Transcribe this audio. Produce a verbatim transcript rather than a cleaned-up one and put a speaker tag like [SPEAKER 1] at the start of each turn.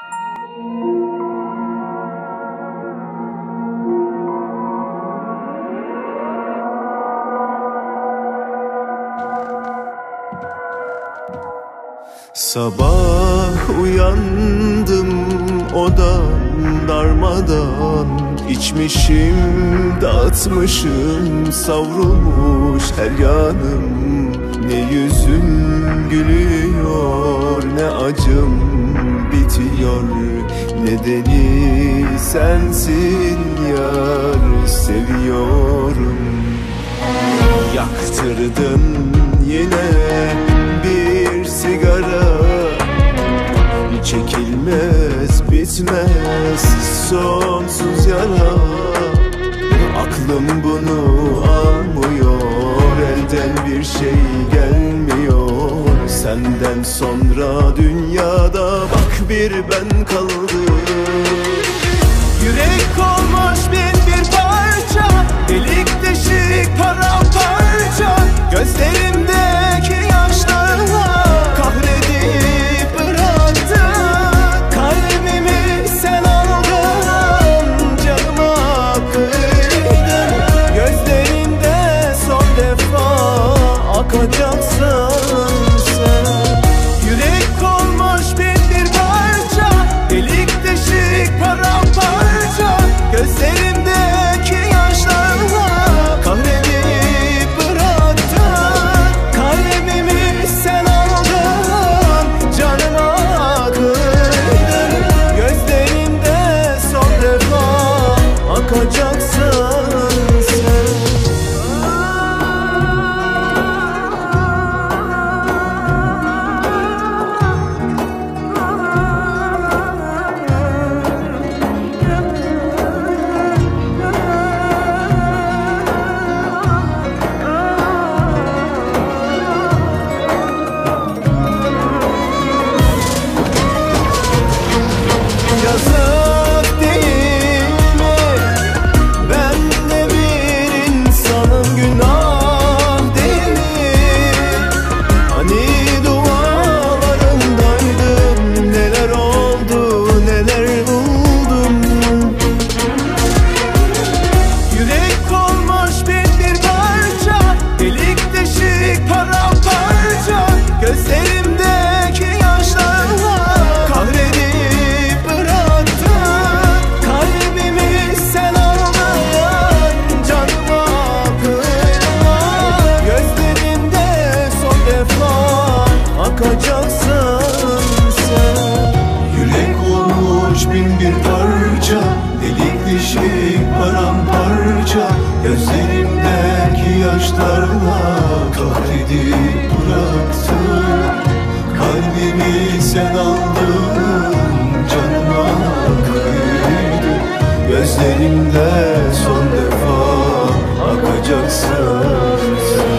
[SPEAKER 1] Sabah uyandım, odam darmadan, içmişim, dağıtmışım, savrulmuş her yanım. Ne yüzüm gülüyor, ne acım bitiyor. Nedeni sensin yar, seviyorum. Yaktırdın yine bir sigara, çekilmez bitmez sonsuz yara. Aklım bunu almıyor, elden bir şey gelmiyor. Senden sonra dünyada bak bir ben kaldım. Yürek olmuş bin bir parça, delik deşik paramparça. Gözlerimdeki yaşlarla kahredip bıraktın. Kalbimi sen aldın, canıma kıydın. Gözlerinde son defa akacaksın sen. Yürek olmuş bin bir parça, delik deşik paramparça. Gözlerimdeki yaşlarla kahredip bıraktın. Kalbimi sen aldın, canıma kıydın. Gözlerinde son defa akacaksın sen. Yazık değil mi? Ben de bir insanım, günah değil mi? Hani dualarındaydım, neler oldu, neler buldum. Yürek olmuş bin bir parça, delik deşik paramparça. Gözlerimdeki yaşlarla kahredip bıraktın. Kalbimi sen aldın, canıma kıydın. Gözlerimde son defa akacaksın sen. Yürek olmuş bin bir parça, delik deşik paramparça. Gözlerimdeki yaşlarla kahredip bıraktın. Kalbimi sen aldın, canıma kıydın. Gözlerimde son defa akacaksın sen.